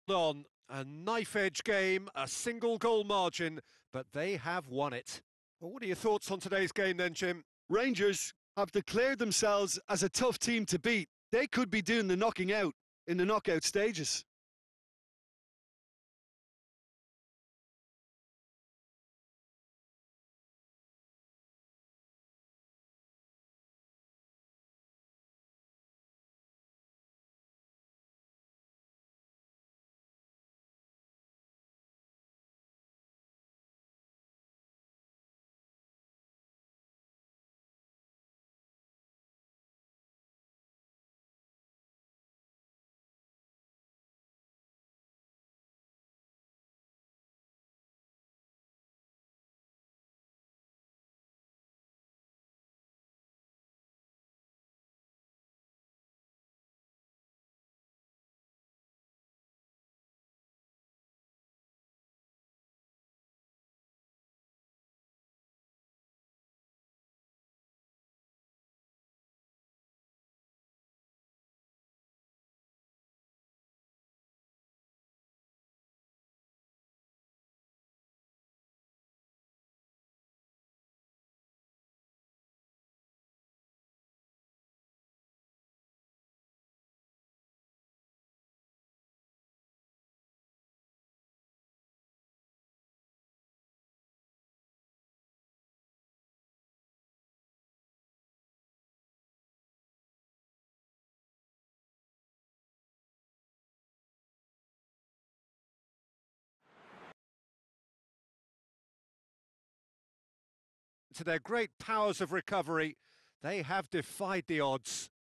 held on. A knife-edge game, a single goal margin, but they have won it. Well, what are your thoughts on today's game then, Jim? Rangers have declared themselves as a tough team to beat. They could be doing the knocking out in the knockout stages. To their great powers of recovery, they have defied the odds.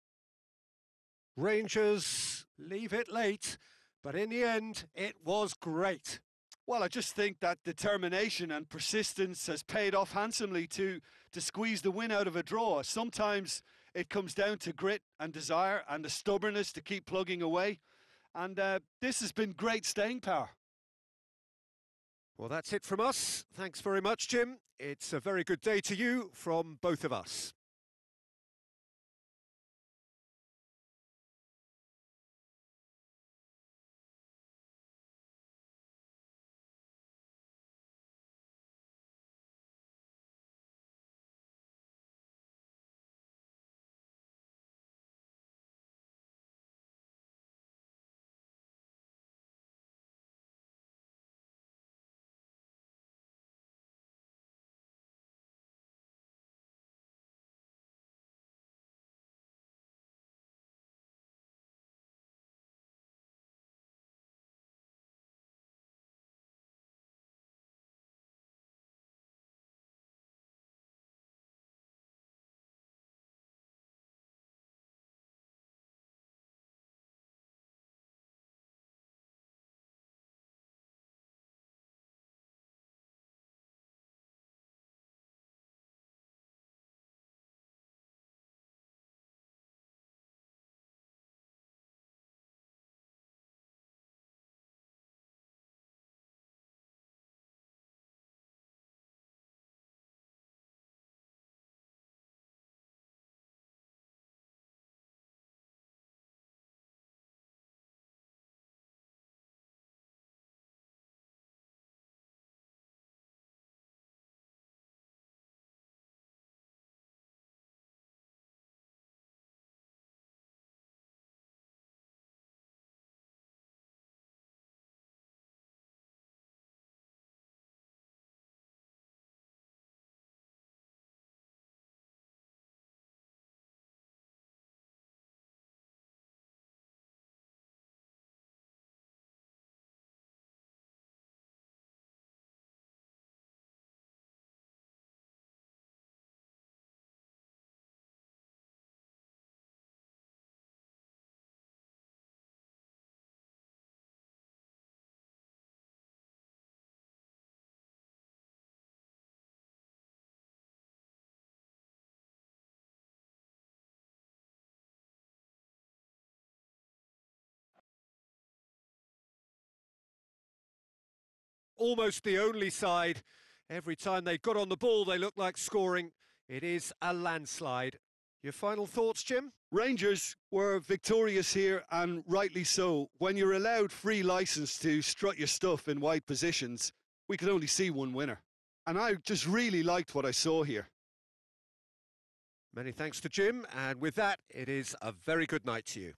Rangers leave it late, but in the end, it was great. Well, I just think that determination and persistence has paid off handsomely to squeeze the win out of a draw. Sometimes it comes down to grit and desire and the stubbornness to keep plugging away. And this has been great staying power. Well, that's it from us. Thanks very much, Jim. It's a very good day to you from both of us. Almost the only side. Every time they got on the ball, they looked like scoring. It is a landslide. Your final thoughts, Jim? Rangers were victorious here, and rightly so. When you're allowed free licence to strut your stuff in wide positions, we could only see one winner. And I just really liked what I saw here. Many thanks to Jim, and with that, it is a very good night to you.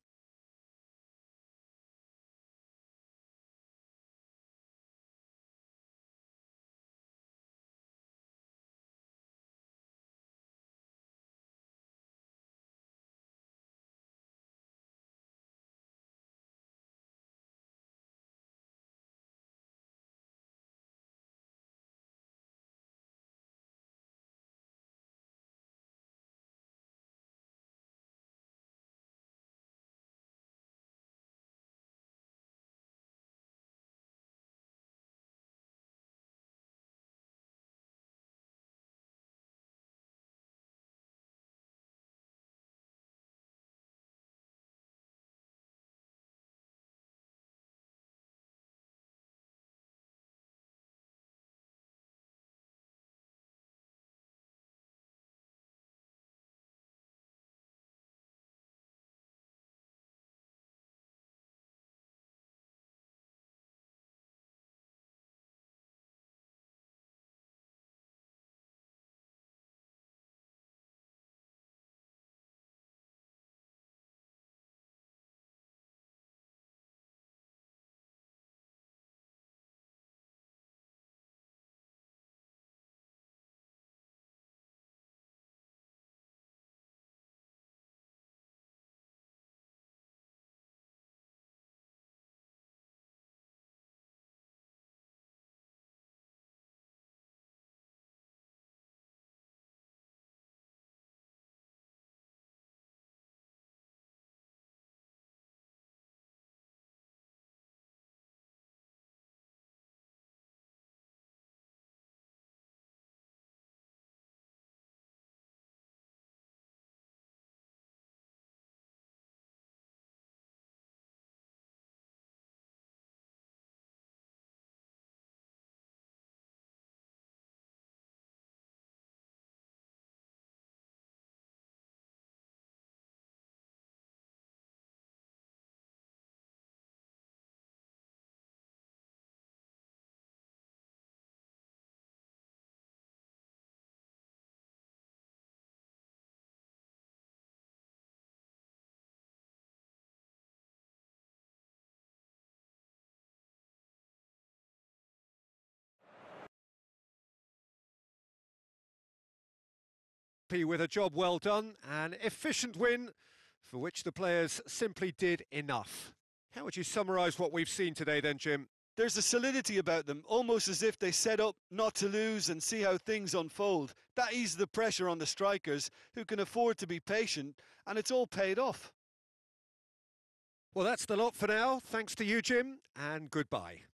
With a job well done, an efficient win for which the players simply did enough. How would you summarise what we've seen today then, Jim? There's a solidity about them, almost as if they set up not to lose and see how things unfold. That eases the pressure on the strikers, who can afford to be patient, and it's all paid off. Well, that's the lot for now. Thanks to you, Jim, and goodbye.